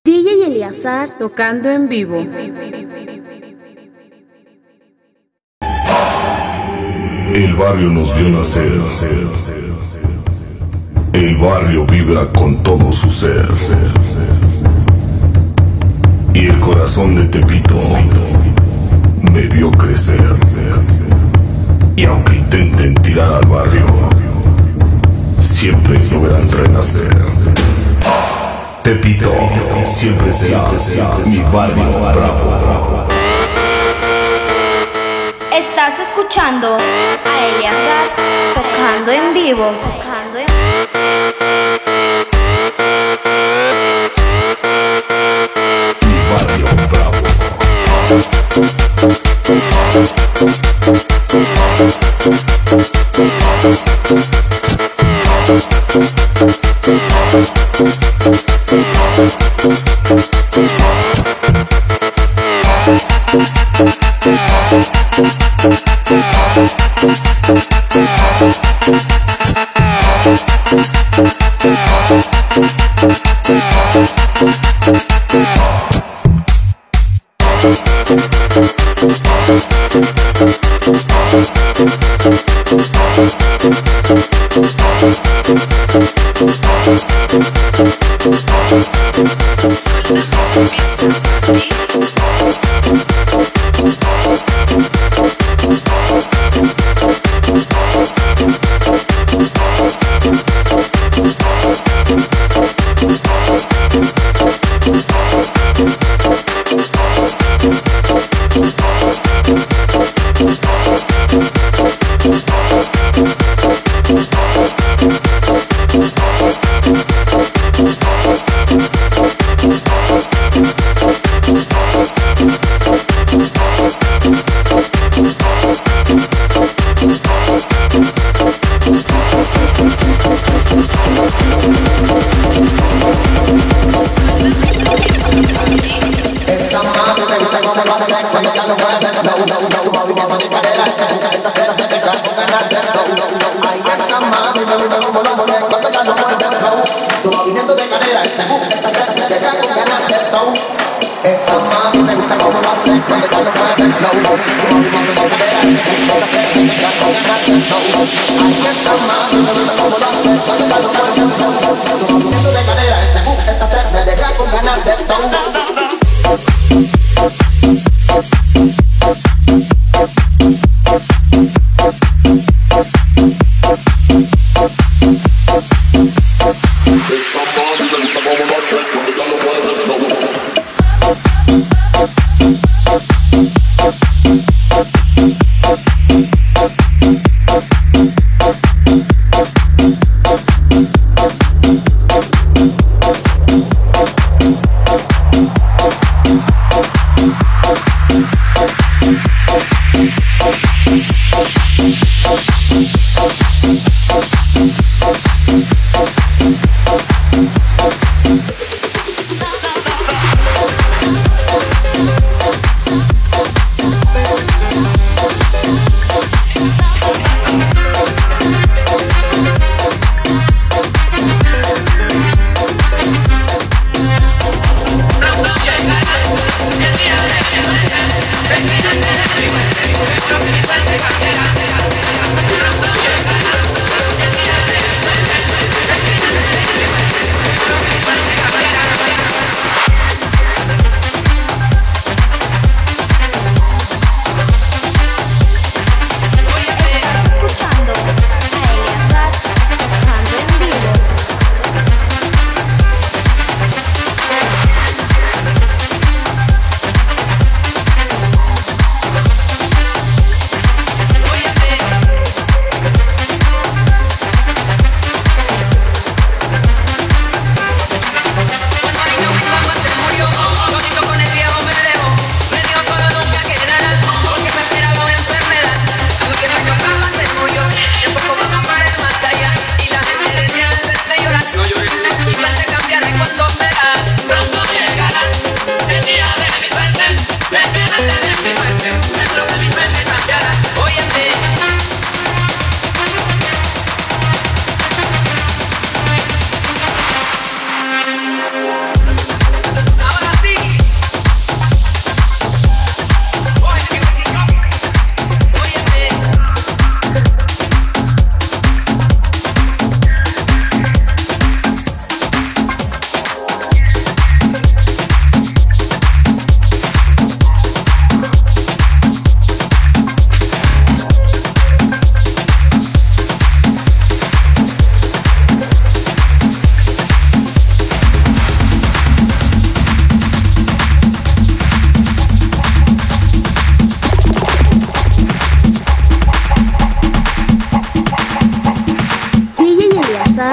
DJ Eleazar tocando en vivo. El barrio nos vio nacer. El barrio vibra con todo su ser. Y el corazón de Tepito me vio crecer. Y aunque intenten tirar al barrio, siempre logran renacer. Tepito siempre será mi barrio bravo. Estás escuchando a Eleazar tocando en vivo. Mi barrio bravo.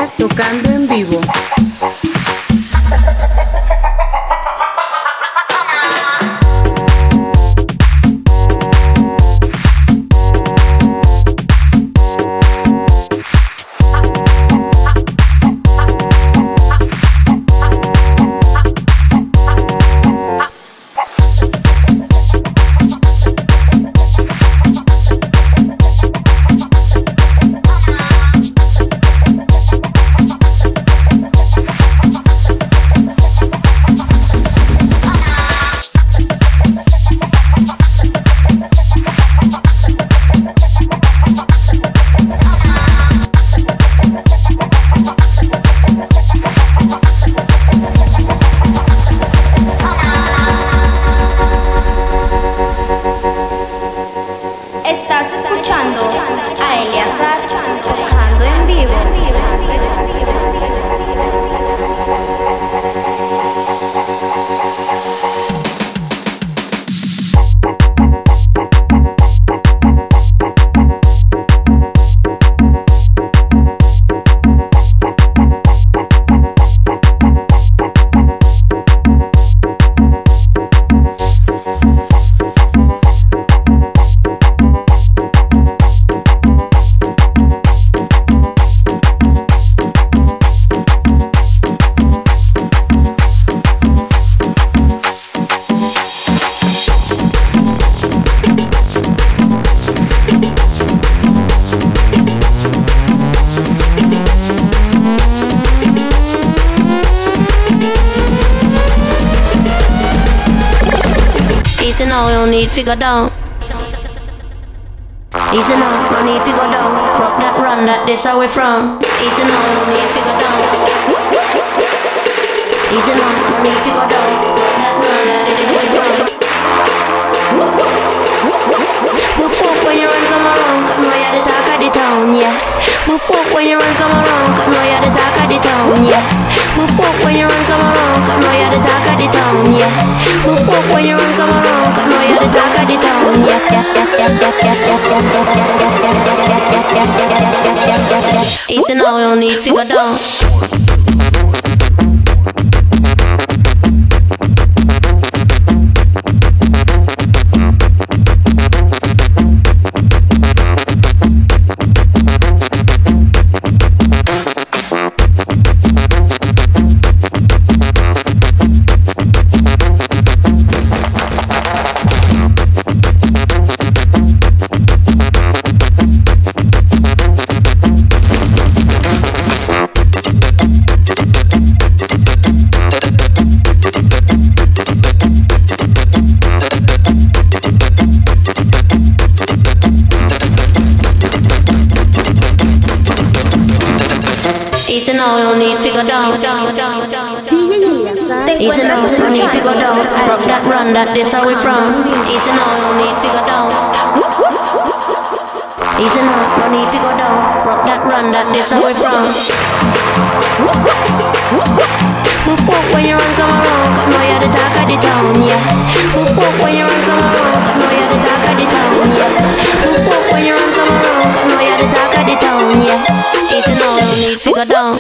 Eleazar tocando en vivo. Estás escuchando a Eleazar tocando en vivo. Easy now, no need figure down. Easy now, no need figure down. Rock that, run that, this how we from. Easy now, no need figure down. Easy now, no need figure down. Rock that, run that, this is how we from. Whoop whoop when you run, come around, cause know you're the talk of the town, yeah. Whoop whoop when you run, come around, cause know you're the talk of the town, yeah. Whoop whoop when you run, come around, cause know you're the talk of the town, yeah. Whoop whoop when you run, come around, cause know you're the talk of the town, yeah. Easy now, no need figure down. Easy now, no need figure down. DJ Eleazar Easy now, no need figure down. Rock that, run that, this how we from. Easy now, no need figure down. Easy now, no need figure down. Rock that, run that, this how we from. Whoop whoop when you run, come around, cause know you're the talk of the town, yeah. Whoop whoop when you run, come around, cause know you're the talk of the town, yeah. Whoop whoop when you run, come around, cause know you're the talk of the town, yeah. Easy now, no need figure down.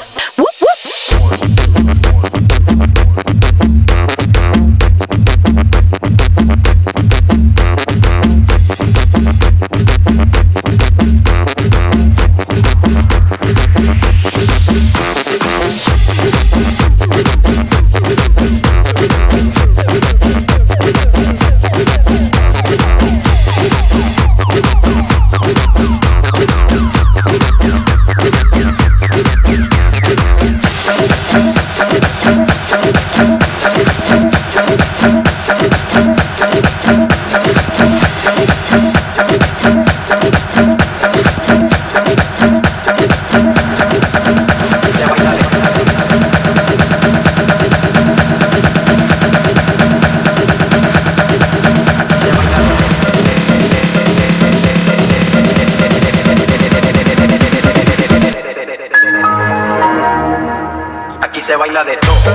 Se baila de todo.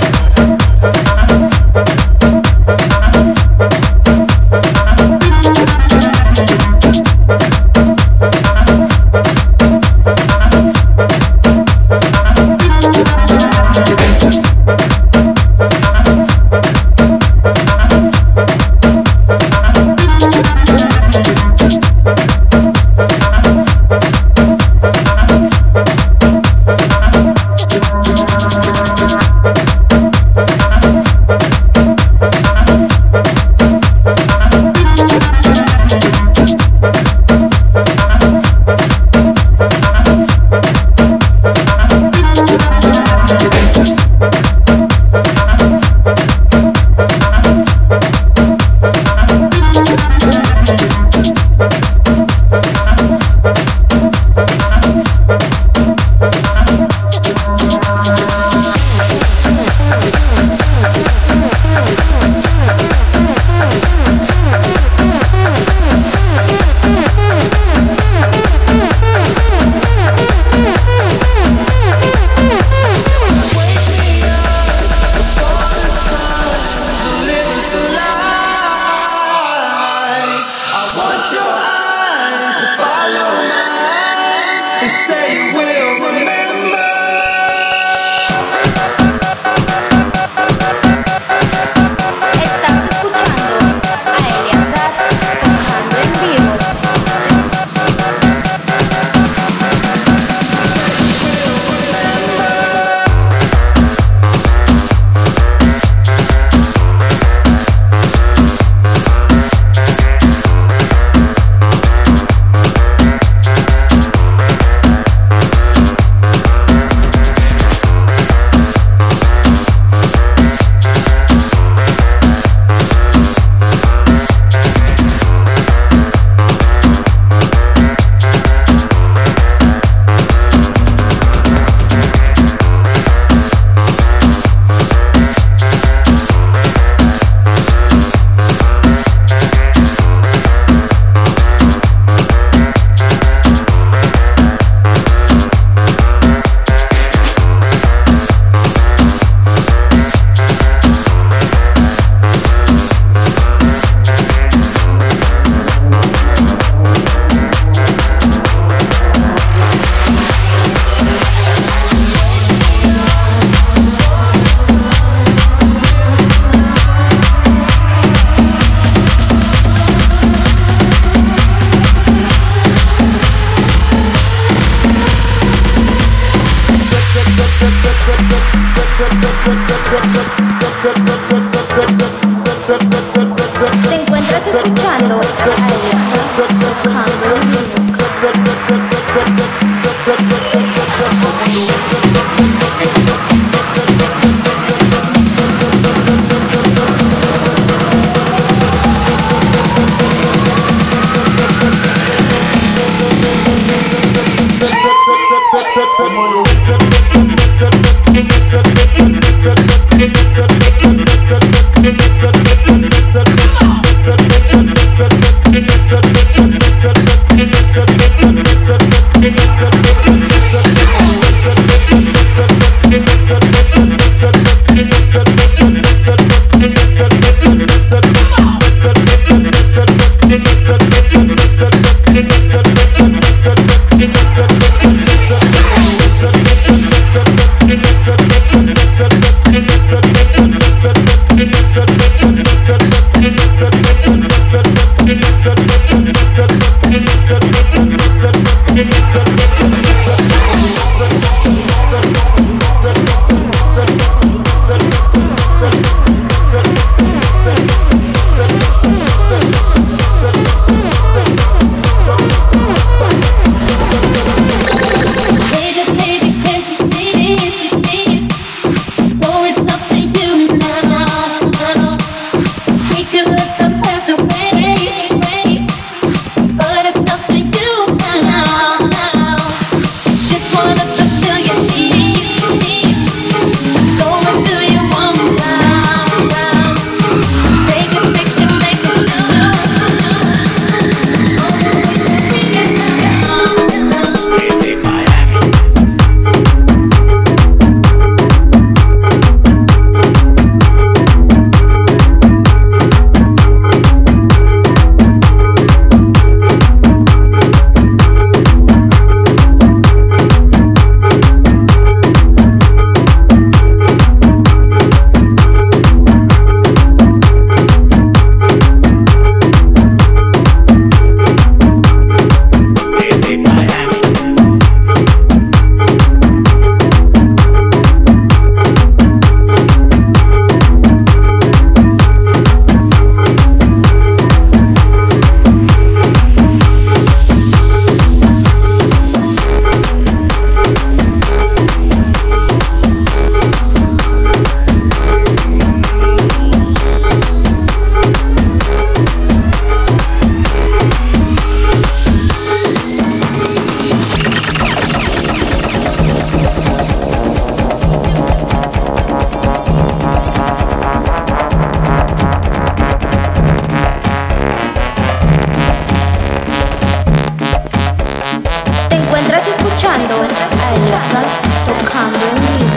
Eleazar tocando en vivo.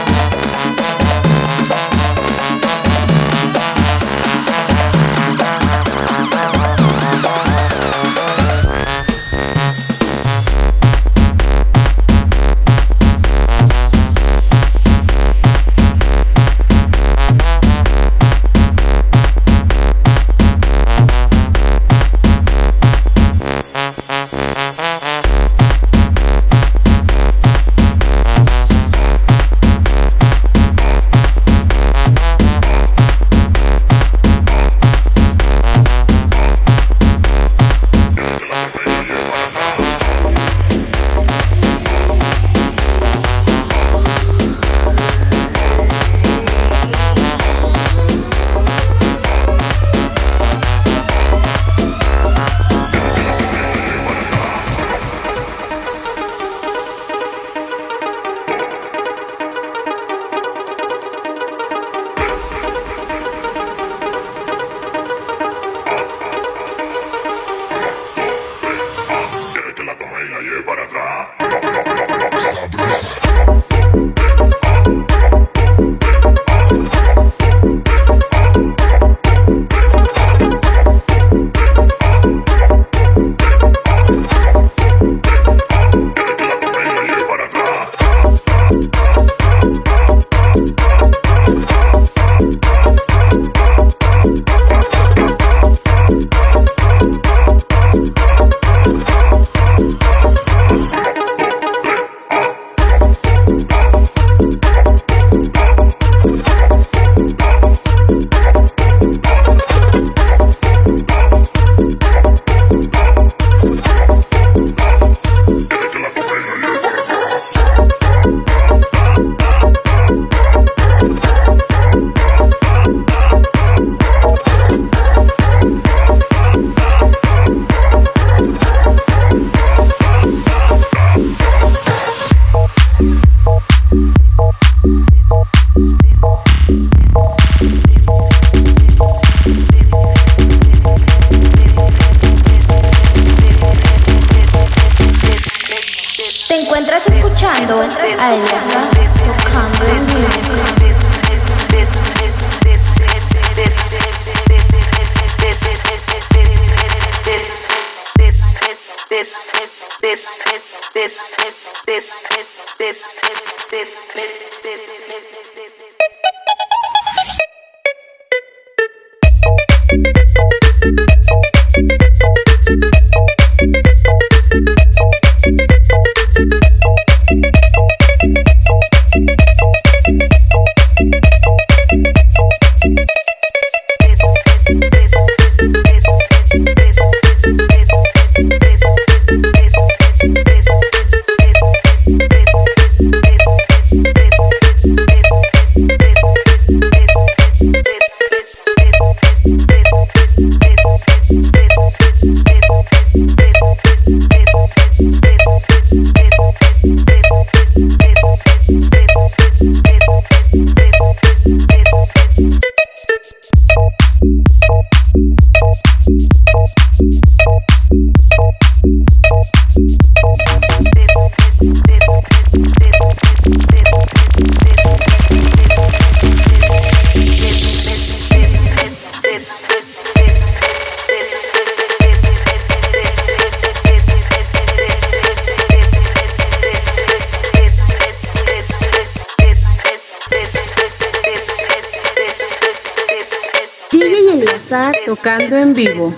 escuchando a Eleazar tocando en vivo. DJ Eleazar tocando en vivo.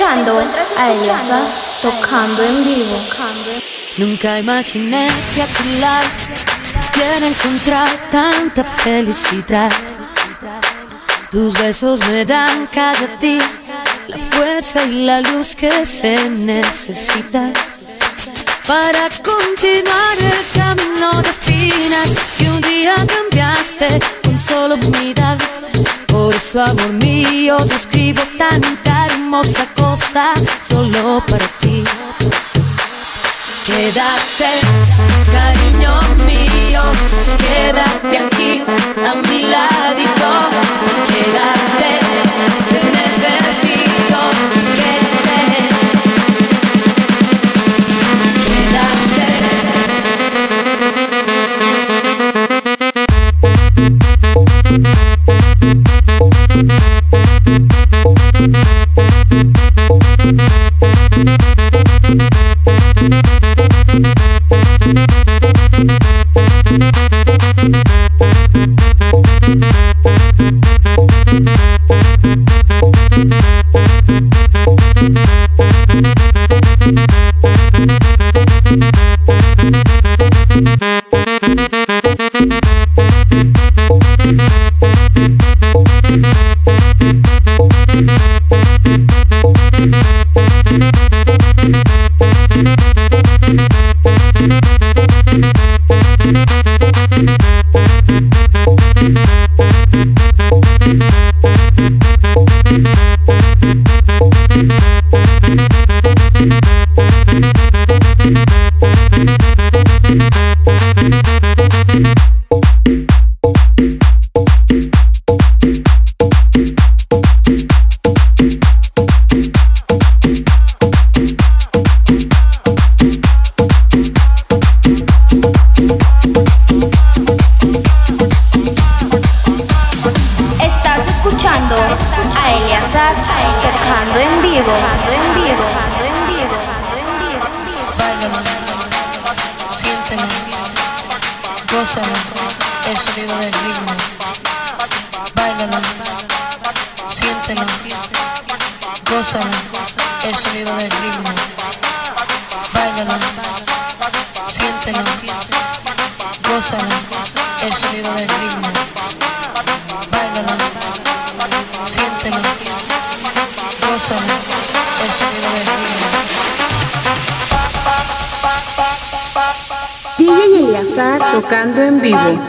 escuchando a Eleazar tocando en vivo. Nunca imaginé que a tu lado pudiera encontrar tanta felicidad. Tus besos me dan cada día la fuerza y la luz que se necesita para continuar el camino de espinas que un día cambiaste con solo mirar. Por eso, amor mío, te escribo tanta hermosa cosa solo para ti. Quédate, cariño mío, quédate aquí a mi ladito. Quédate, te necesito. Quédate, a Eleazar tocando en vivo. Báilalo, siéntelo, gózalo, el sonido del ritmo. Báilalo, siéntelo, gózalo, el sonido del ritmo. Báilalo, siéntelo, gózalo, el sonido del ritmo. Báilalo, siéntelo, gózalo, el sonido del ritmo. DJ Eleazar tocando en vivo.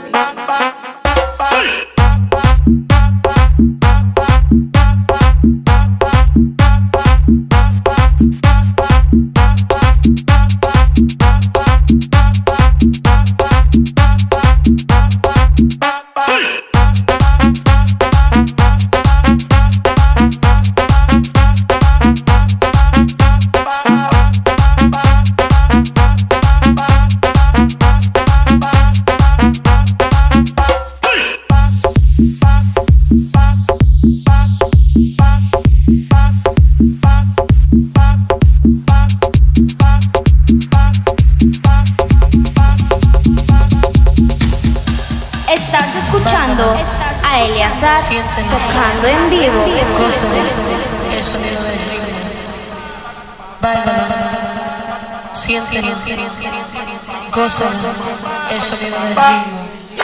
Estás escuchando a Eleazar tocando en vivo. Gózalo, el sonido del ritmo. Báilalo, siéntelo, gózalo, el sonido del ritmo.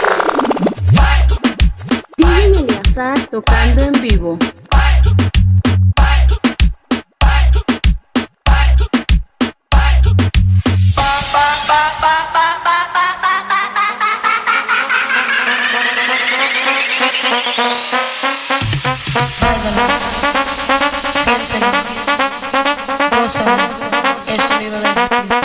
DJ Eleazar tocando en vivo. Báilalo, siéntelo, gózalo, el sonido del ritmo.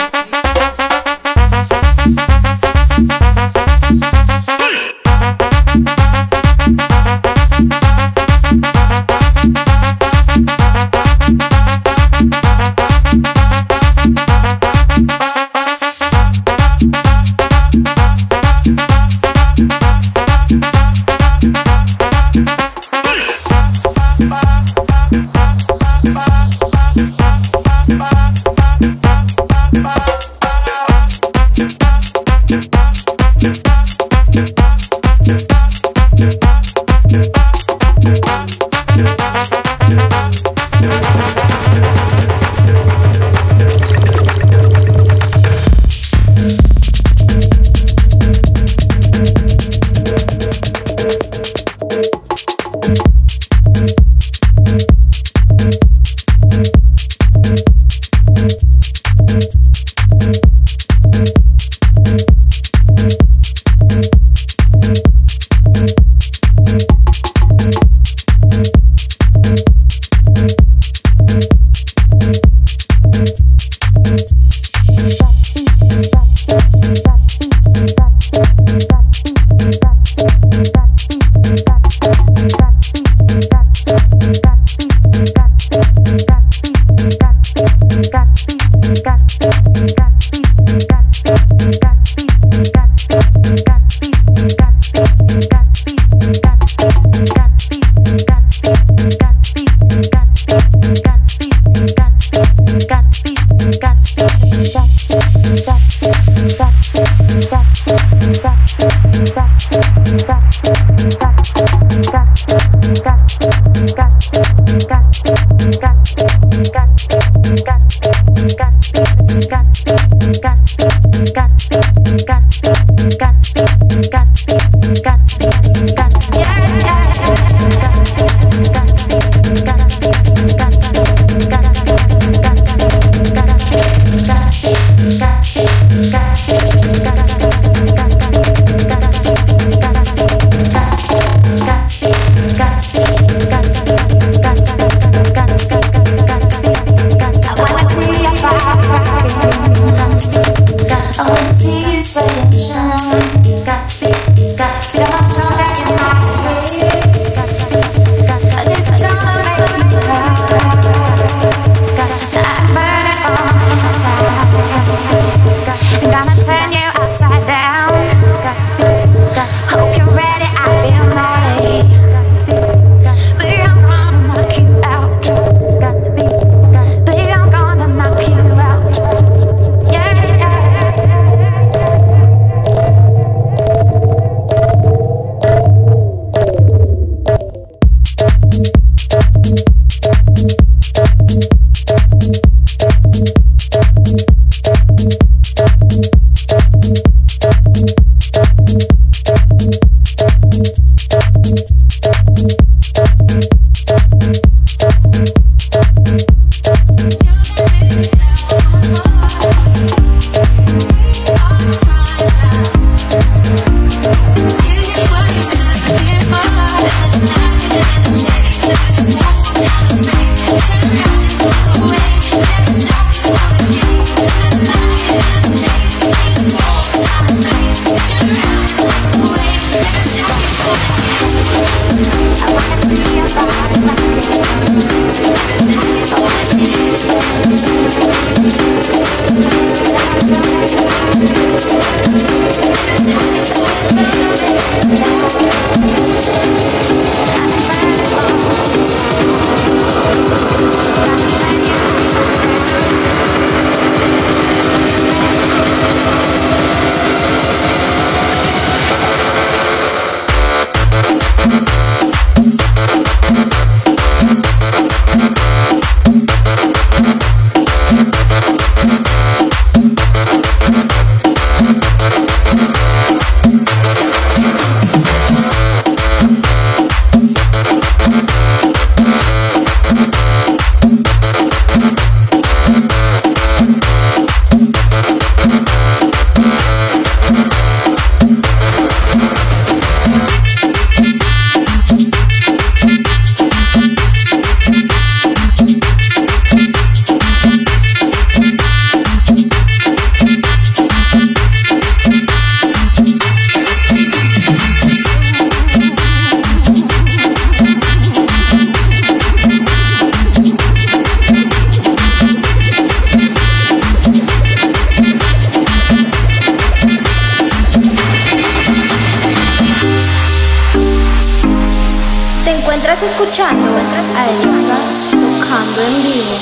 escuchando a Eliazar tocando en vivo.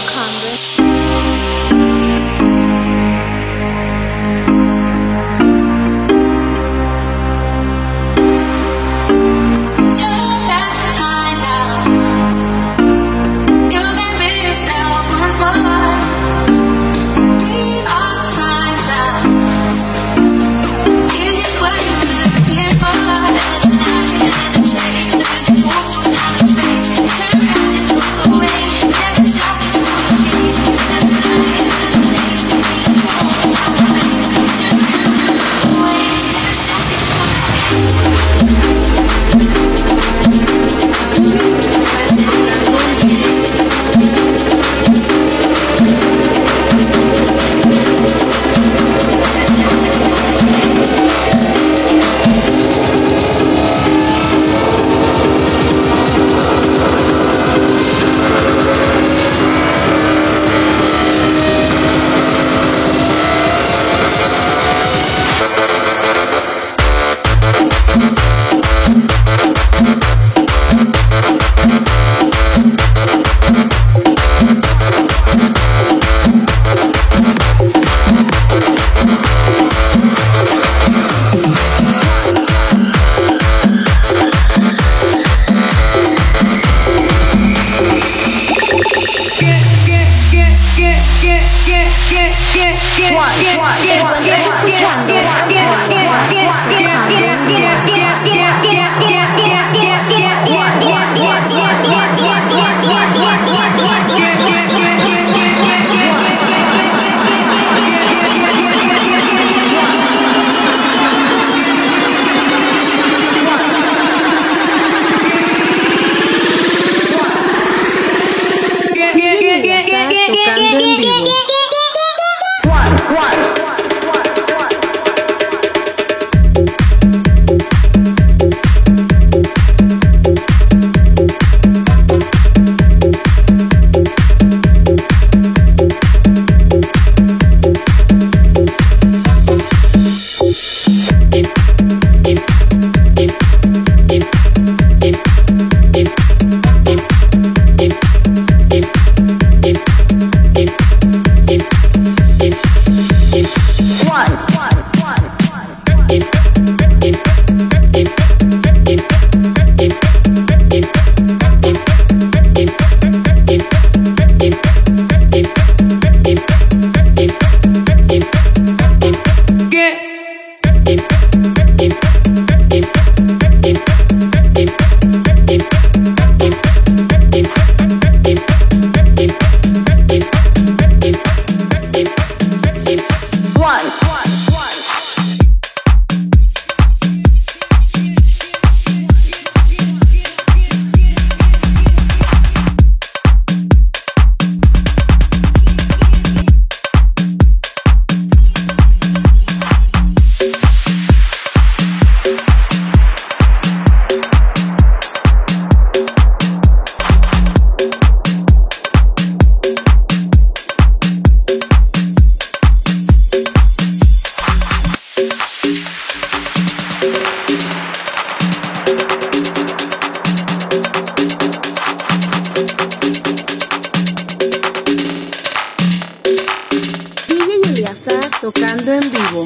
Tocando en vivo.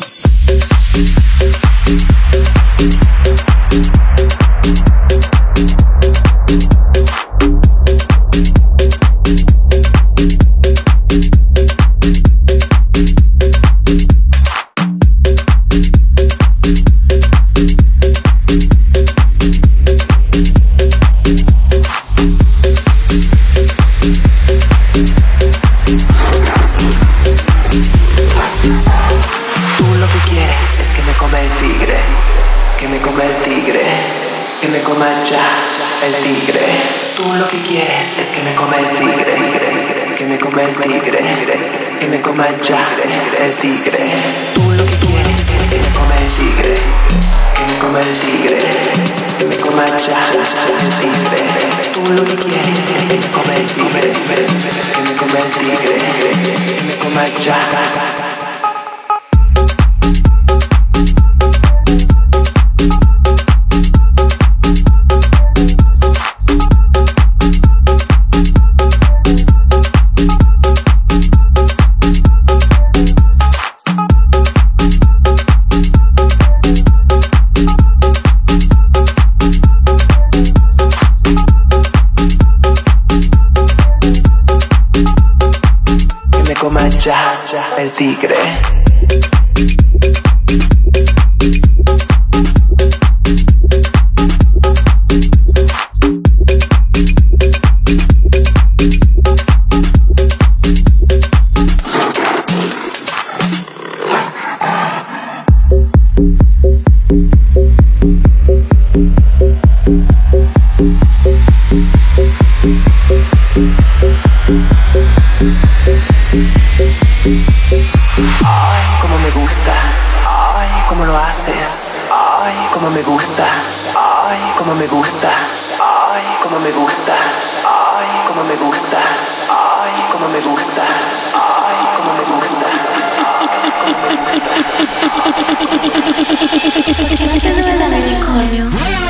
El tigre, tú lo que quieres es que me coma el tigre, que me coma el tigre, que me coma ya el tigre. Tú lo que quieres es que me coma el tigre, que me coma el tigre, que me coma ya el tigre. Tú lo que quieres es que me coma el tigre, que me coma el tigre, que me coma ya. Ay, cómo me gusta, ay, cómo lo haces, ay, cómo me gusta, ay, cómo me gusta, ay, cómo me gusta, ay, cómo me gusta, ay, cómo me gusta, ay, cómo me gusta, ¿Por qué no te subes al unicornio?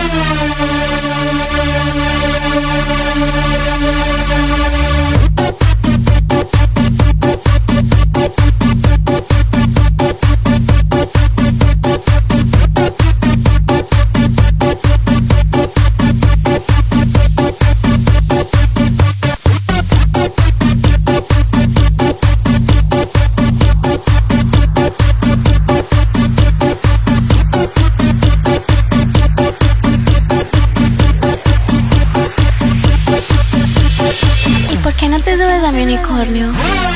¿Por qué no te subes a mi unicornio?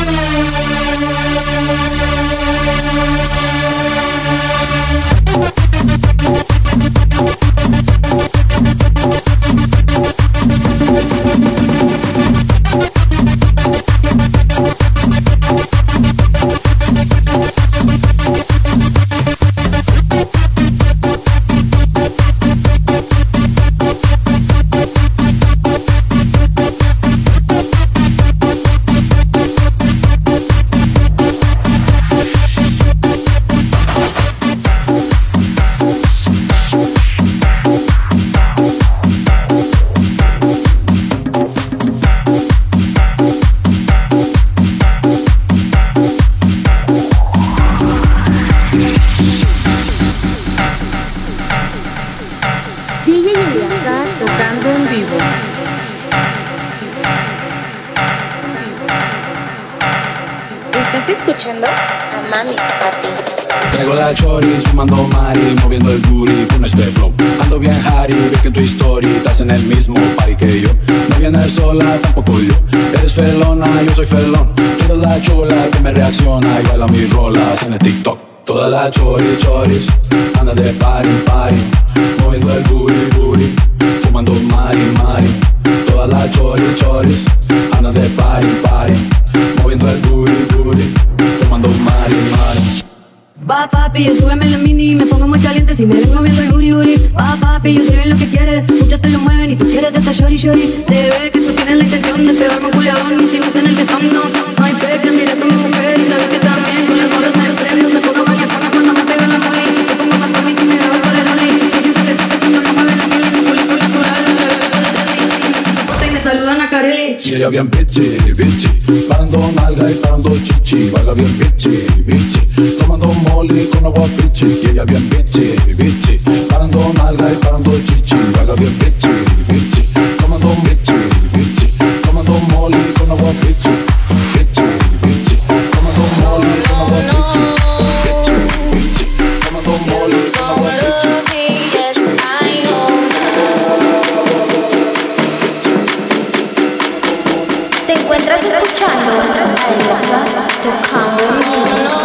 DJ Eleazar tocando en vivo. ¿Estás escuchando a Mamix Party? Traigo la choris, fumando mari, moviendo el booty con este flow. Ando bien Harry, vi que en tu story estás en el mismo party que yo. No vienes sola, tampoco yo. Eres felona, yo soy felón. Tú eres la chola que me reacciona y baila mis rolas en el TikTok. Toda la choris, anda de party en party, moviendo el booty, fumando mari. Toda la choris, anda de party en party, moviendo el booty, fumando mari. Va papi, súbeme la mini, me pongo muy caliente si me ves moviendo el booty. Va papi, yo sé bien lo que quieres, muchas te lo mueven y tú quieres de esta shorty. Se ve que tú tienes la intención de pegarme un culiadón. Y si no es en el vestón, no hay pecho, mira tú mi mujer y sabes que también con las morras me prendo. Se pongo mañana cuando me pega la mole. Te pongo más por mí si me das por el ole. Quién se les está haciendo no mueve la mole, un culito natural. Y me saludan a Carelli. Y ella bien bitchy, parando nalga y parando chichi. Baila bien bitchy, tomando molly con agua fichi. Y ella bien bitchy, parando nalga y parando chichi. Baila bien bitchy, tomando bitchy, tomando molly con agua fichi. Bitchy, tomando molly con agua fichi. Bitchy, tomando molly con agua fichi. ¿Te encuentras escuchando a Eleazar tocando en vivo?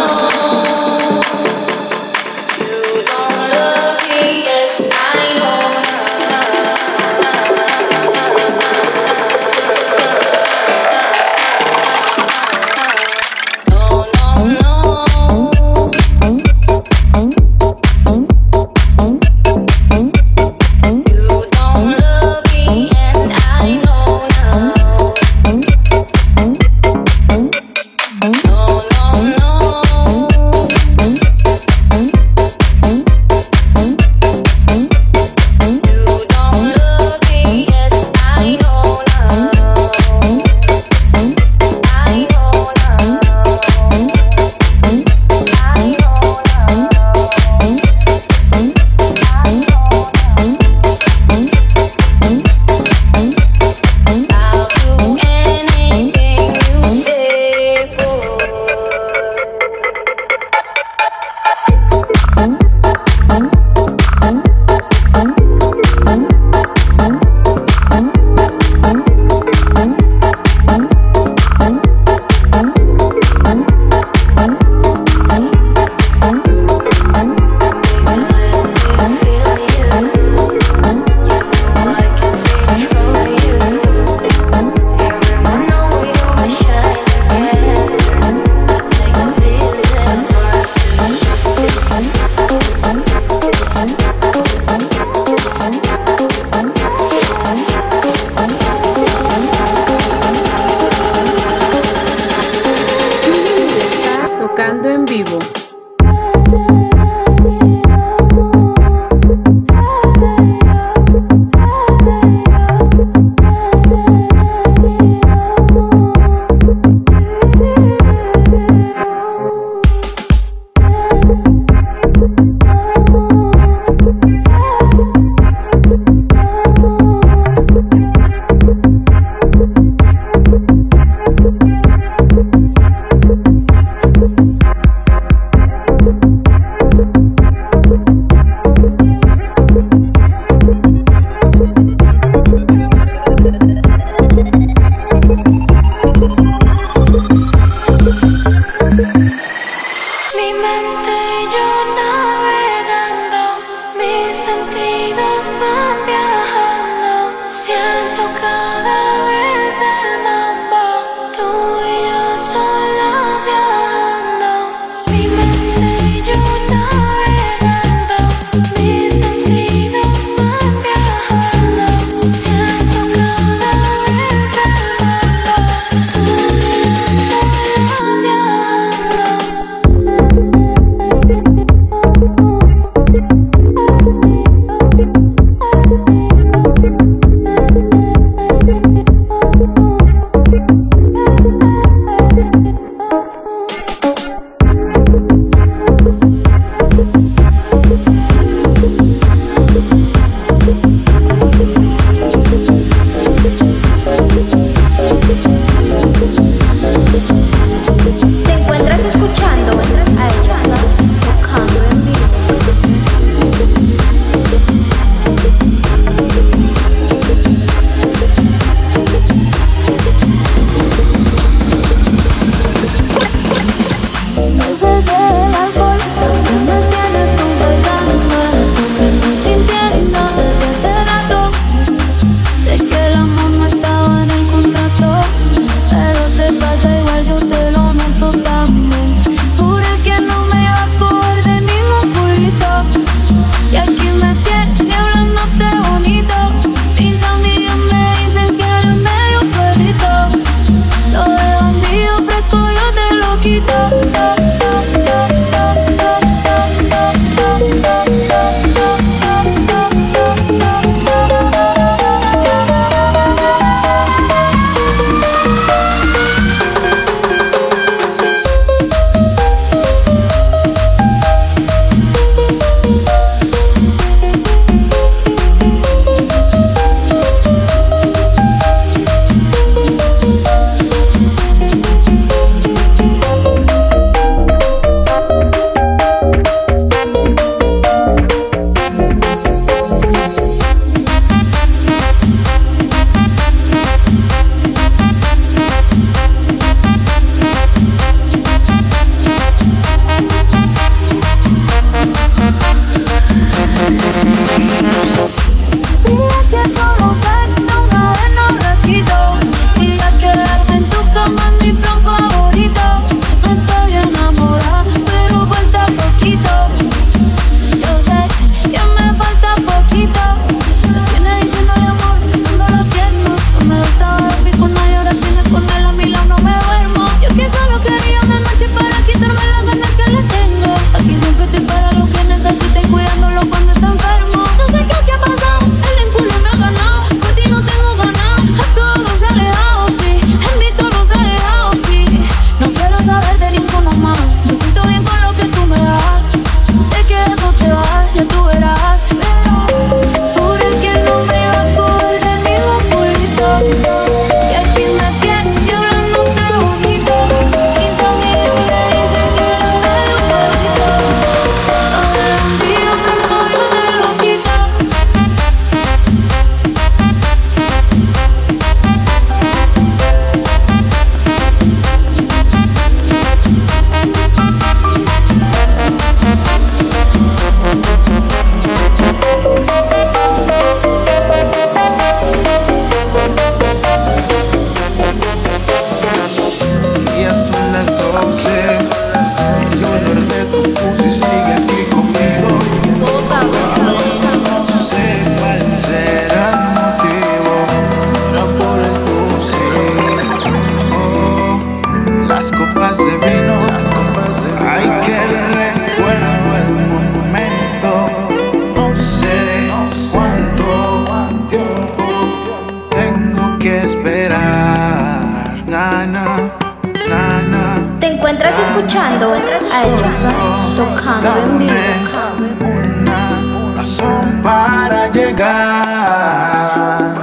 Eliazar tocando en vivo. Una razón para llegar.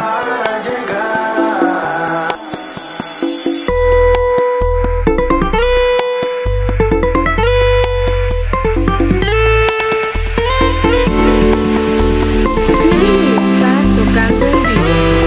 Tocando en vivo.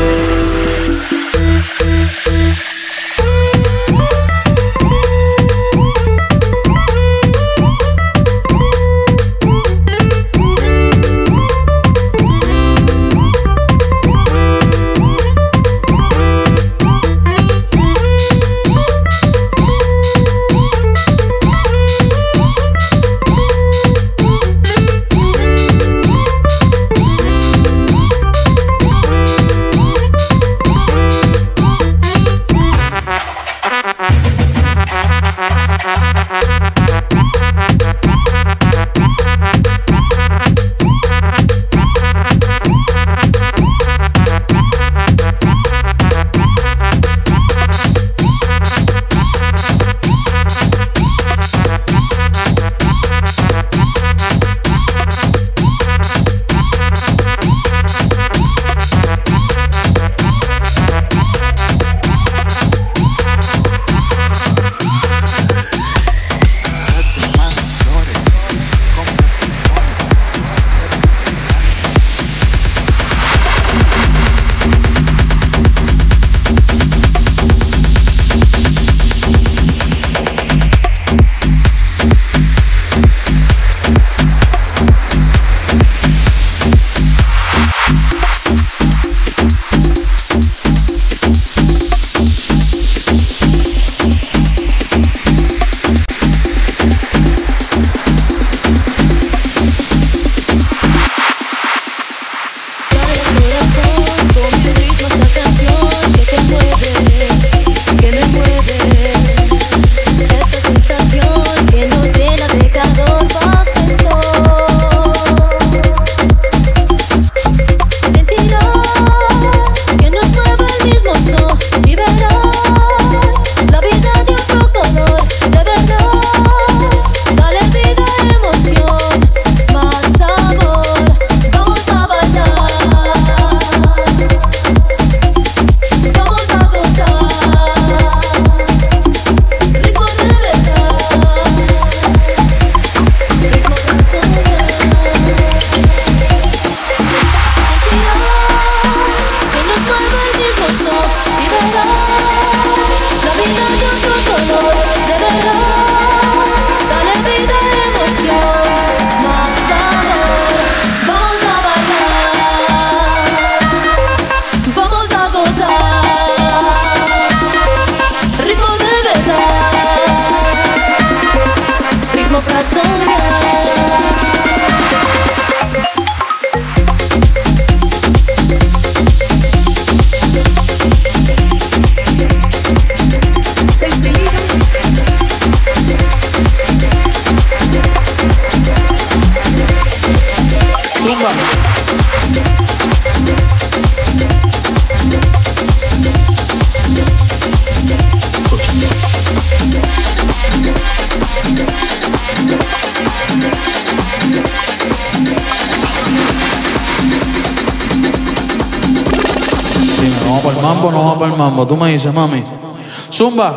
para el mambo, no vamos para el mambo. Tú me dices, mami. Zumba.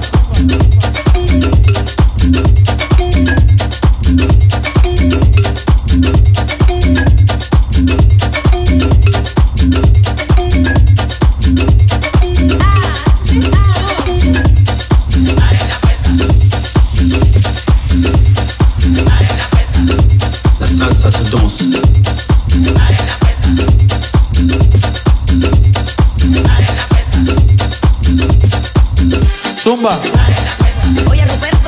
La salsa se danse. Zumba. Oye, Roberto.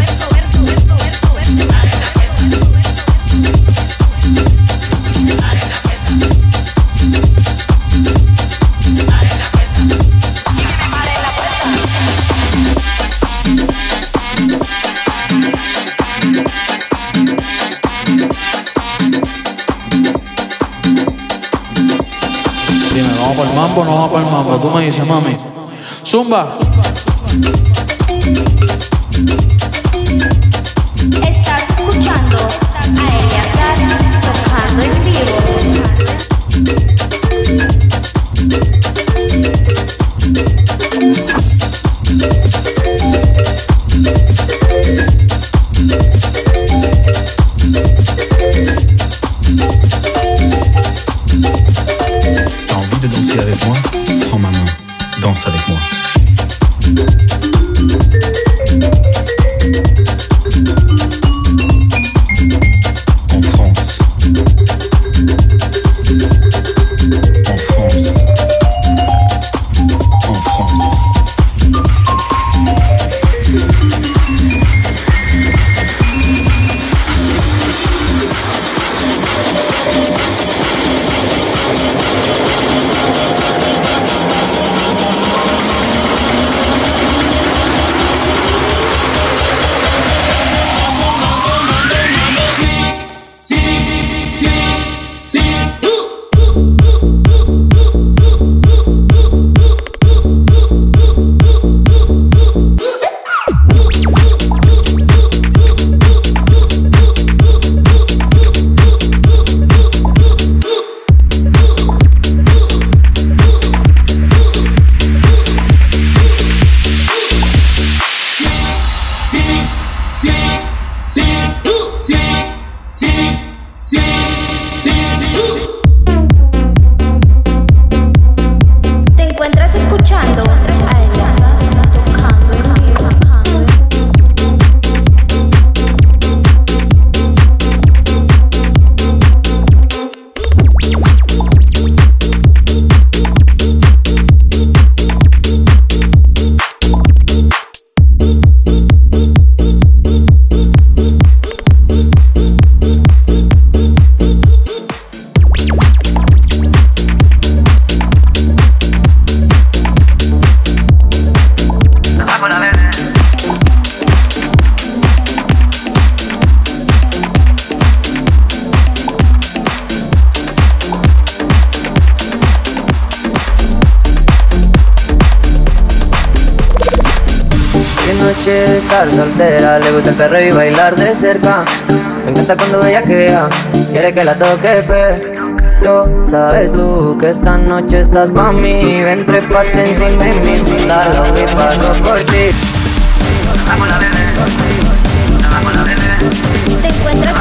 Dime, ¿vamos para el mambo o no vamos para el mambo? Tú me dices, mami. Zumba. noche de estar soltera, le gusta el perreo y bailar de cerca. Me encanta cuando ella queda, quiere que la toque pero sabes tú que esta noche estás pa' mí. Ven, trépate encima de mí, dale un paso por ti. Te encuentras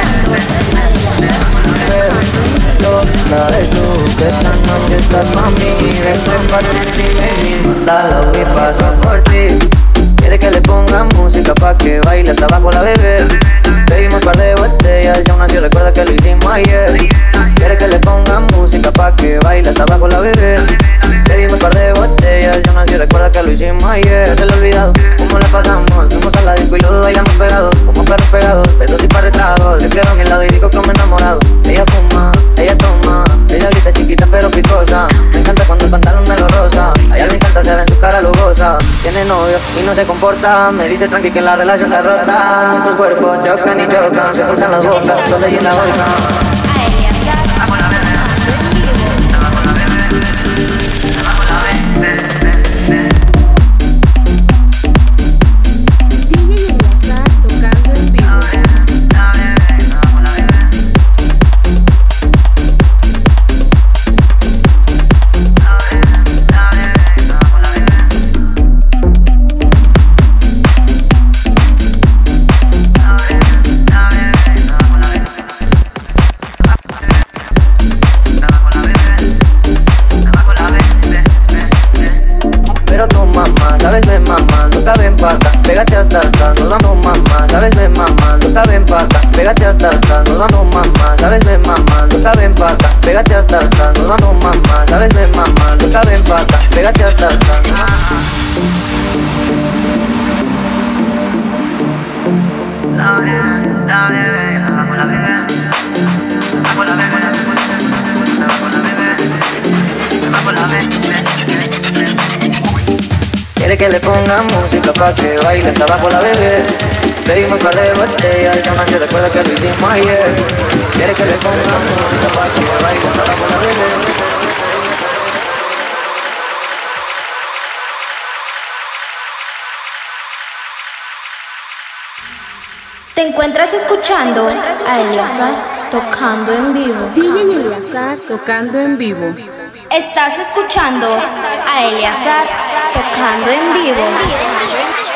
Sabes tú que esta noche estás pa' mí. Ven, trépate encima de mí, dale un paso por ti. Quiere que le ponga música pa' que baile hasta abajo la bebé. Bebimos par de botellas y aún así recuerda que lo hicimos ayer. Quiere que le ponga música pa' que baile hasta abajo la bebé. Bebimos par de botellas y aún así recuerda que lo hicimos ayer. No se le ha olvidado cómo la pasamos. Fuimos a la disco y los dos bailamos pegados, como perros pegados, besos y par de tragos. Se quedó a mi lado y dijo que me he enamorado. Ella fuma, ella toma, ella ahorita chiquita pero picosa. Me encanta cuando el pantalón me lo rosa. A ella le encanta, se ve en su cara lujosa. Tiene novio y no se comporta, me dice tranqui que la relación está rota. Nuestros cuerpos chocan y chocan, se cruzan las bocas, todo llena la boca. Sabes, ven mamá, nunca ven pa' acá, pégate hasta atrás, nos vamos mamá. Sabes, ven mamá, nunca ven pa' acá, pégate hasta atrás, nos vamos mamá. Sabes, ven mamá, nunca ven pa' acá, pégate hasta atrás, nos vamos mamá. Sabes, ven mamá, nunca ven pa' acá, pégate hasta atrás. Quiere que le ponga música pa' que baile hasta abajo la bebé. Bebimos un par de botellas y aún así recuerda que lo hicimos ayer. Quiere que le ponga música pa' que baile hasta abajo la bebé. Te encuentras escuchando a Eleazar tocando en vivo. DJ Eleazar tocando en vivo. Estás escuchando a Eleazar tocando en vivo.